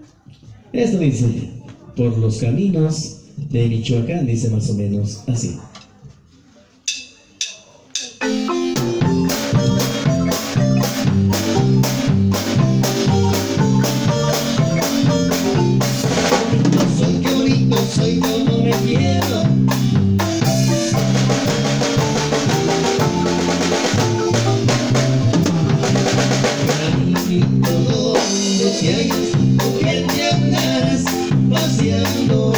Esto dice, por los caminos de Michoacán, dice más o menos así. Soy como me quiero. Caminito donde te hallas o que te andarás paseando.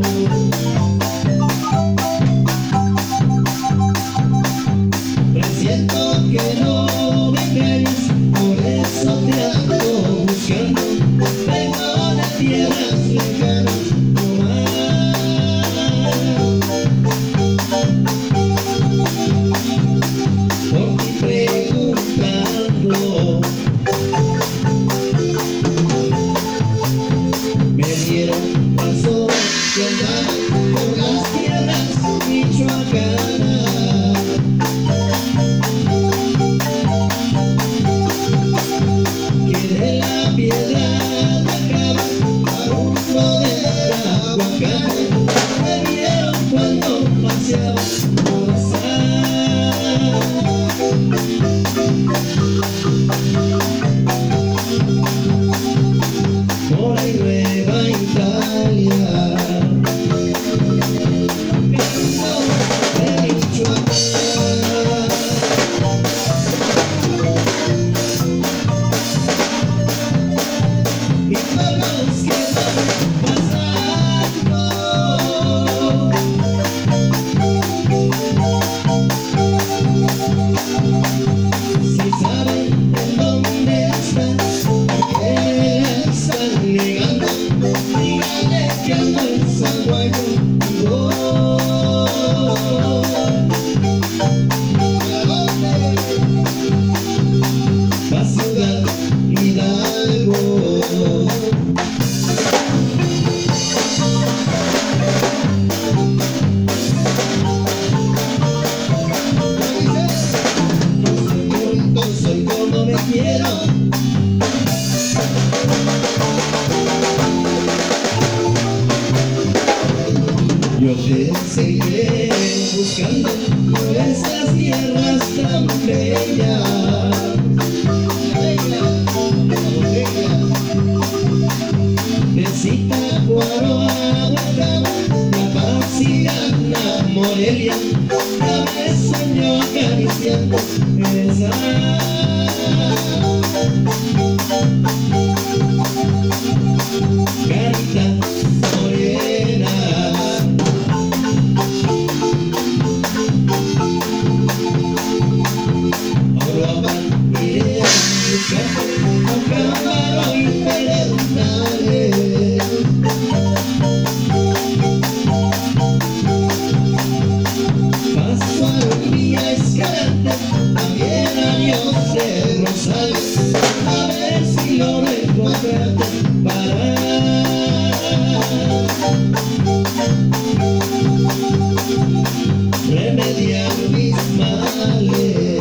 Presiento que no me engañas, por eso te ando buscando. Vengo de tierras lejanas. Me dieron paso que andaba por las tierras michoacanas. Que de la piedad acaba a rumbo de Aguacán. Me vieron cuando paseaba por por ahí Nueva Italia, camino de Michoacán. Y por los que van pasando, si saben en dónde están, llegando, dígale que ando en San Juan. Pa' Ciudad Hidalgo. Soy como me quiero. Yo te seguiré buscando por esas tierras tan bellas. De Zitácuaro a Guatemala, La Paz y Gana, Morelia, ya me sueño acariciando esa carita morena. Iré a buscar a Cámara y Pedernales. Paso a Villa Escalante, también a Dios de Rosales, a ver si lo encuentro para remediar mis males.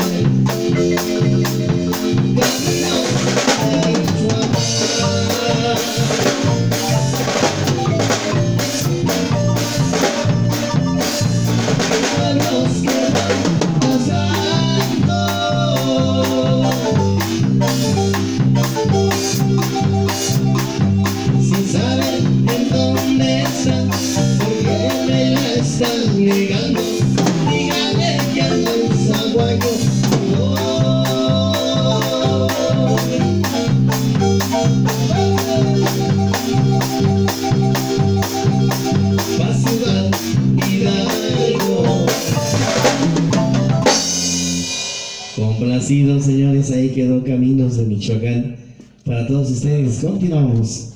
Si saben en dónde están, porque me la están negando, díganle que ando en Zaguayo. Pa' Ciudad Hidalgo. Complacidos, señores, ahí quedó Caminos de Michoacán. Para todos ustedes, continuamos.